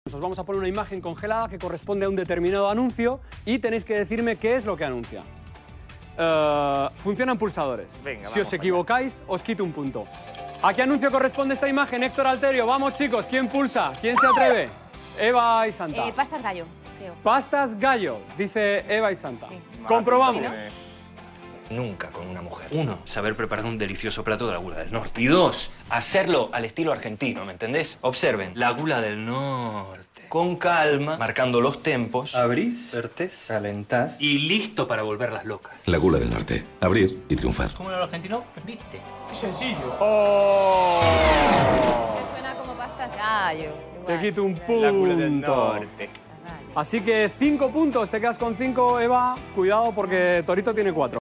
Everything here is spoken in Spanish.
Os vamos a poner una imagen congelada que corresponde a un determinado anuncio y tenéis que decirme qué es lo que anuncia. Funcionan pulsadores. Venga, si os vamos equivocáis, os quito un punto. ¿A qué anuncio corresponde esta imagen, Héctor Alterio? Vamos, chicos, ¿quién pulsa? ¿Quién se atreve? Eva y Santa. Pastas gallo, creo. Pastas gallo, dice Eva y Santa. Sí. Comprobamos. Nunca con una mujer. 1. Saber preparar un delicioso plato de la Gula del Norte. Y 2. Hacerlo al estilo argentino, ¿me entendés? Observen, la Gula del Norte. Con calma, marcando los tempos. Abrís, vertés, calentás. Y listo para volverlas locas. La Gula del Norte. Abrir y triunfar. ¿Cómo era el argentino? ¿Viste? ¡Qué sencillo! ¡Oh! Me suena como pastas gallo. Te Igual. quito un La Gula del punto. Norte. Pastas gallo. Así que 5 puntos, te quedas con 5, Eva. Cuidado porque Torito tiene 4.